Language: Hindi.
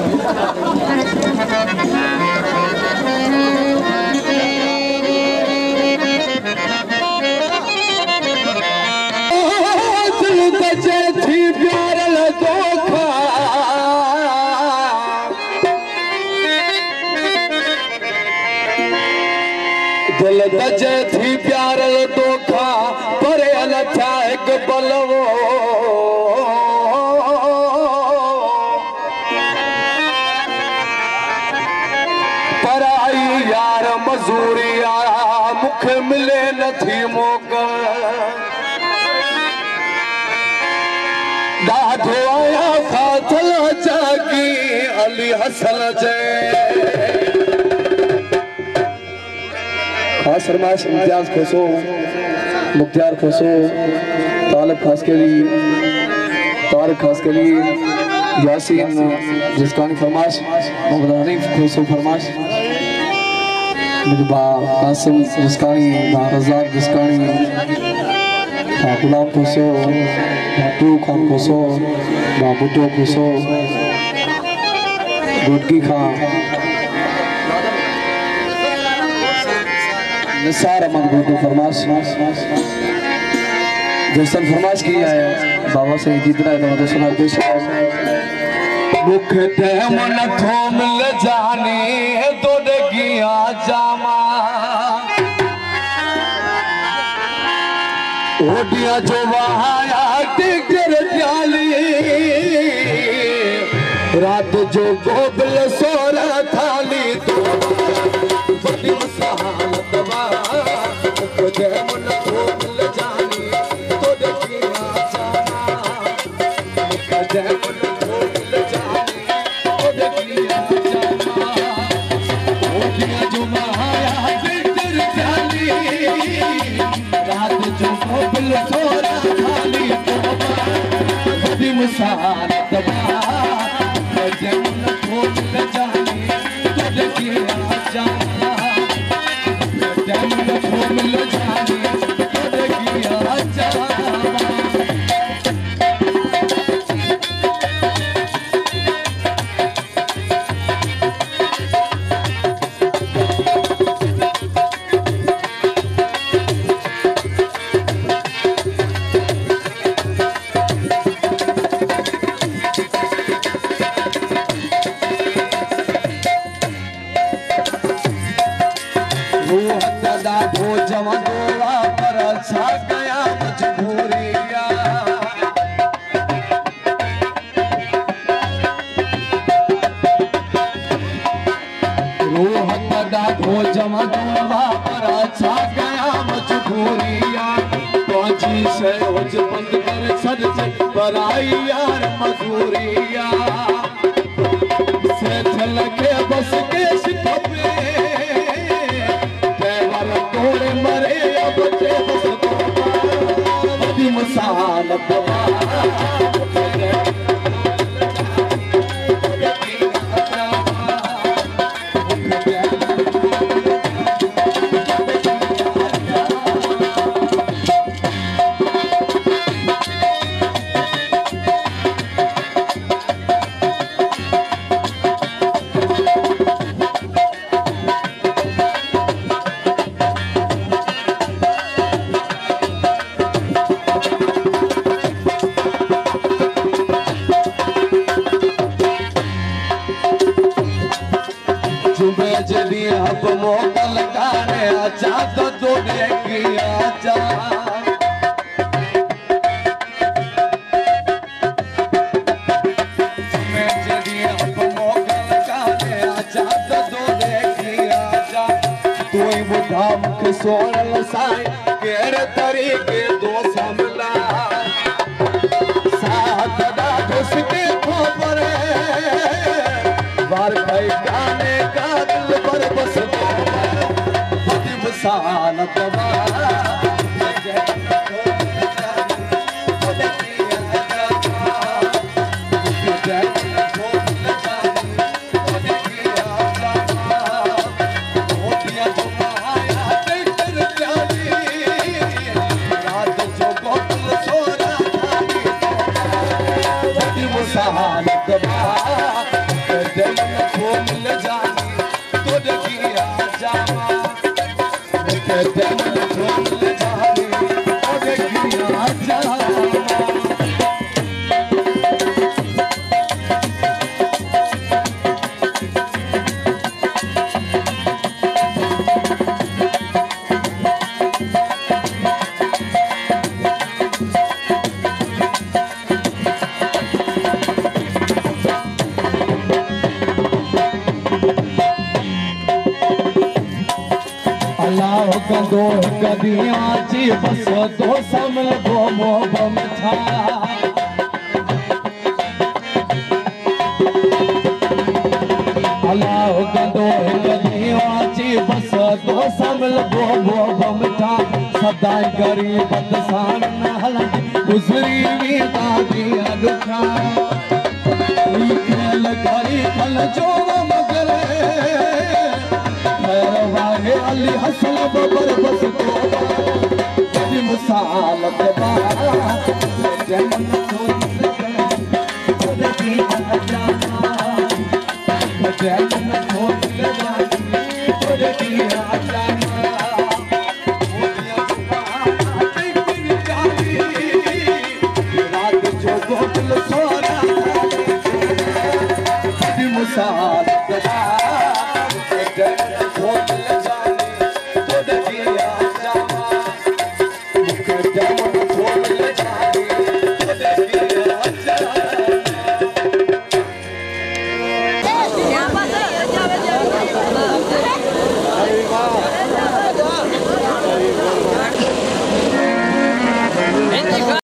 दिल दजे थी प्यार धोखा पर अलथा एक बलवो पर आई यार मजूरिया मुख मिले न थी मौका ॾाढो आया फाथल जागी अली हसन जे खास फरमाइश इम्तियाज खोसो मुख्तियार खोसो तालिब खास के लिए तारिक खास के लिए यासीन जिसकानी फरमाइश मोहम्मद हनीफ खोसो फरमाइश मुझे बा कासिम जिसकानी बा रज़ाक जिसकानी गुलाम खोसो टू खान खोसो बा बुट्टो खोसो गुडकी खान निसार अहमद गुड्डू फरमाइश दोस्तन फरमाइश की है बाबा से जितना है तो सुना पेश मुख ते मन थो मिल जाने तो डगिया जामा ओडिया जो वहाया टिकर जाली रात जो गोबल सोरा थाली तो बड़ी सहालत मन थो मिल जानी तो डगिया जामा मन थो मिल जानी तो डगिया जामा ओडिया जो वहाया टिकर जाली रात जो गोबल सोरा थाली तो बड़ी सहालत मन थो मिल जानी तो डगिया जामा मिल जानी तो डगिया जामा बंद कर सर से बराई यार मजूरिया से चल के बस के शिकवे देवर तोड़े मरे अब बचे बस बड़ी मसालत मोकल काने आचा तो तोड़े की आचा मैं जदी अब मोकल काने आचा तो तोड़े की आचा तू ही बुढ़ा मुख सोरल साई केरे तरीके दो समला साथ दा दोस्ते खोपरे वार भाई गाने का दिल पर बस सालत सहालत गंदो गदियां ची बस दो समल बो मो बमथा अल्लाह गंदो गदियां ची बस दो समल बो मो बमथा सदा गरीब दसान नहल गुजरी भी दादी दुखा खेल गरी खल जो मगर वाहे अली हसन बबर बस को मिसाल के बाद जन्नत छोड़ की जाना जन्नत छोड़ की जाना रात जो गोल सोना मिसाल